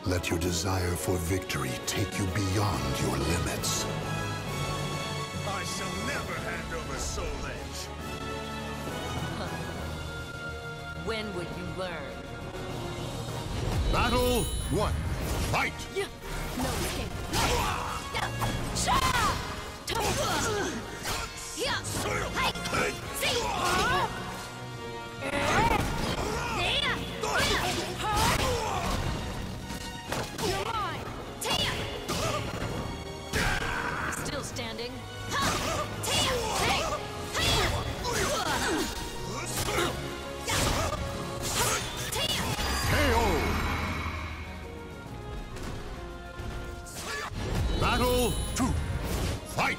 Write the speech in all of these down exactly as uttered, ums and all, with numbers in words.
Let your desire for victory take you beyond your limits. I shall never hand over Soul Edge. When would you learn? Battle one. Fight! Yeah. No escape. Yeah. Sha! Yeah. Hey. See. You're mine. Still standing. K O! Battle two. Fight!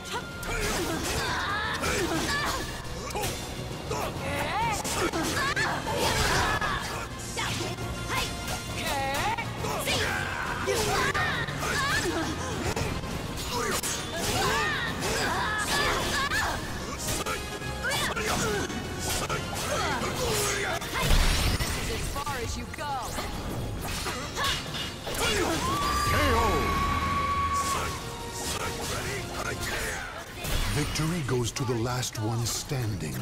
As far as you go. K O! Victory goes to the last one standing.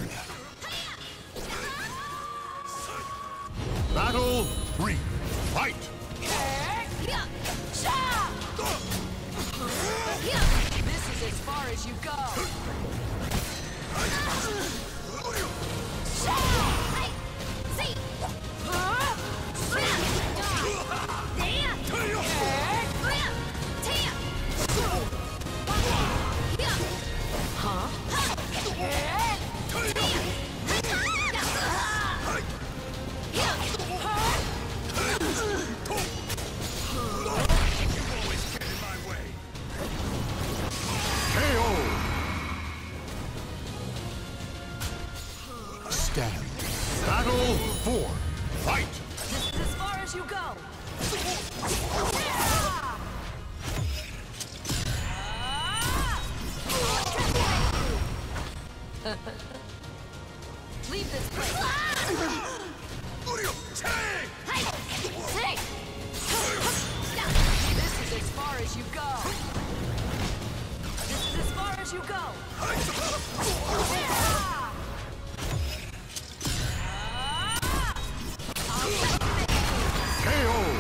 Battle three. Fight! This is as far as you go. Stand. Battle four. Fight! This is as far as you go. Leave this place. This is as far as you go. This is as far as you go. K O!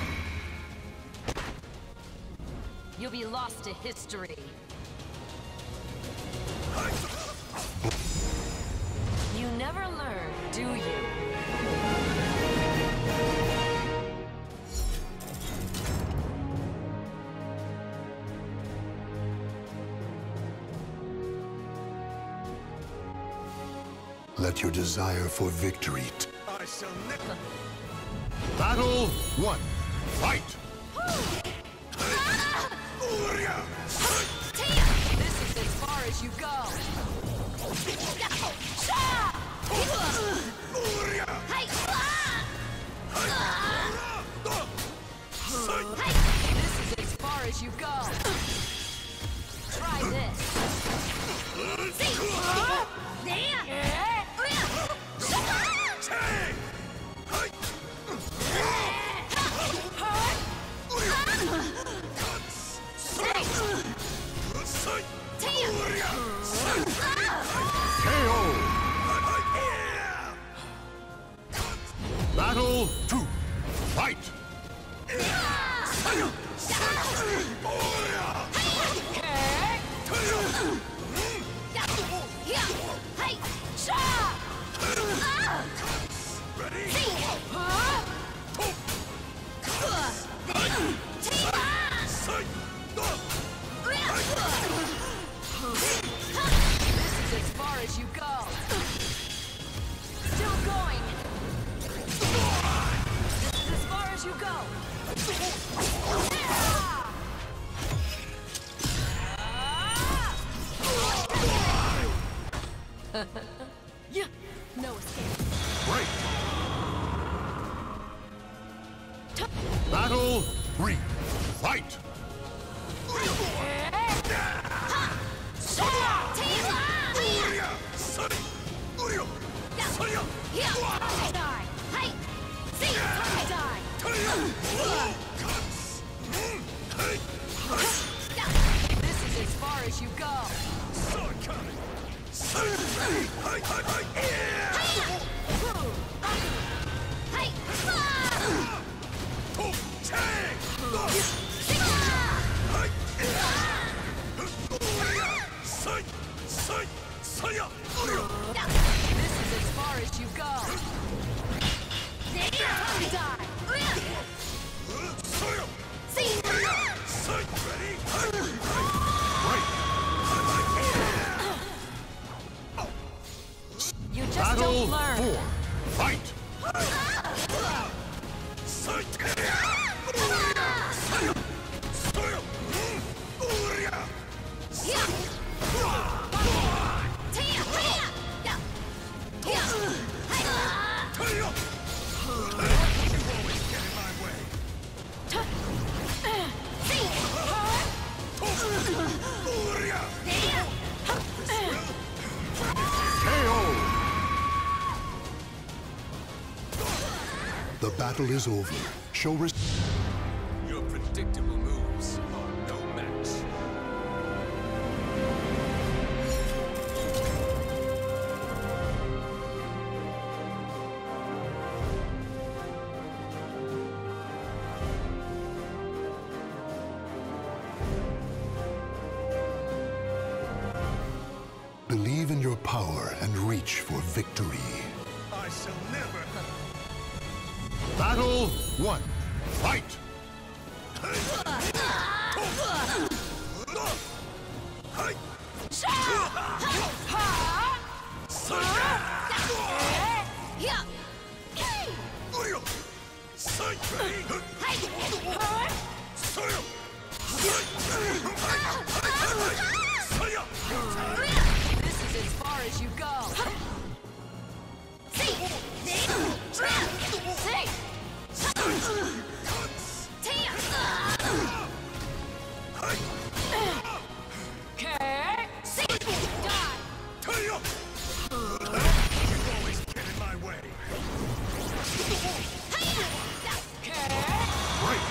You'll be lost to history. You never learn, do you? Let your desire for victory. I shall never. Battle one. Fight! This is as far as you go. This is as far as you go. Try this. K O! Battle two. Fight! This is as far as you go. Still going. This is as far as you go. Yeah, no escape. Break! Battle three. Fight! Die! Hey! See! Die! as you go. Sword coming. Sword ready. Hi, hi, hi. Yeah. Hey! Oh, tag. Sight, sight, sight. This is as far as you go. Die! See! Sight ready. You just Battle don't learn. four. Fight! Sight. The battle is over. Show res- Your predictable moves are no match. Believe in your power and reach for victory. I shall never. Battle one. Fight! This is as far as you go. See! See! Okay. See! Die! You always get in my way. Okay. Break!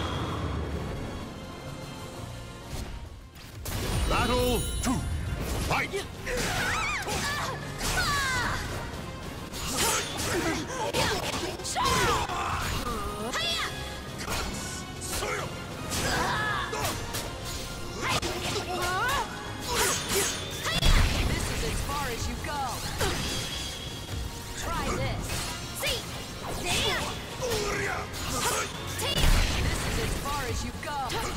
Battle two. Fight! This is as far as you go. Try this. See! This is as far as you go.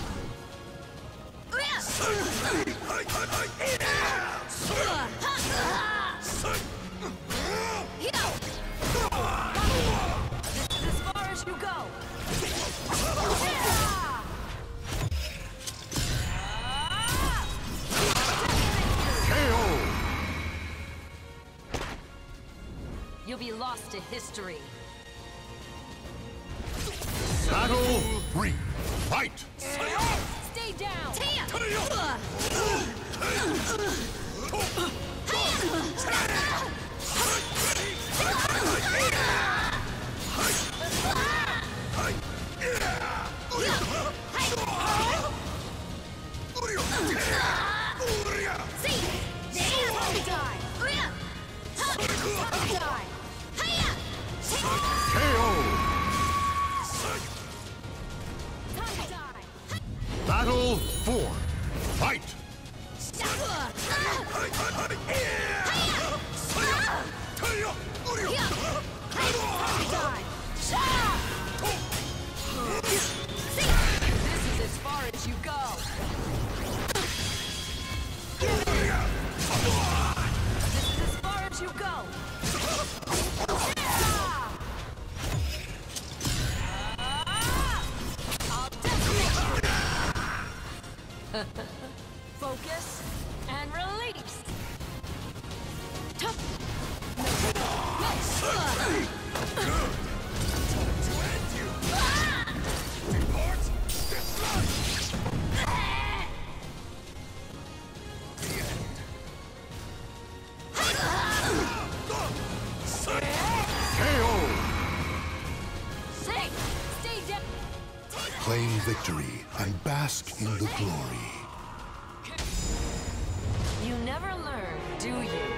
This is as far as you go. K O! You'll be lost to history. Battle three. Fight! Stay down. K O! Battle four. Fight! This is as far as you go. This is as far as you go. I'll decimate you. Focus and release. Claim victory and bask in the glory. do you?